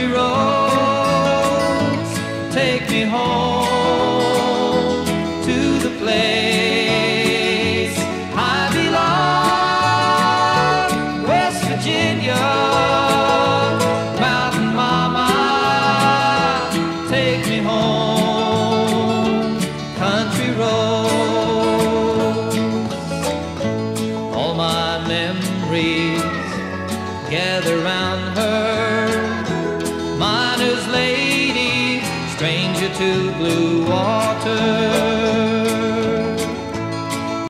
country roads take me home to the place I belong, West Virginia. Mountain mama, take me home, country roads. All my memories gather round her, miner's lady, stranger to blue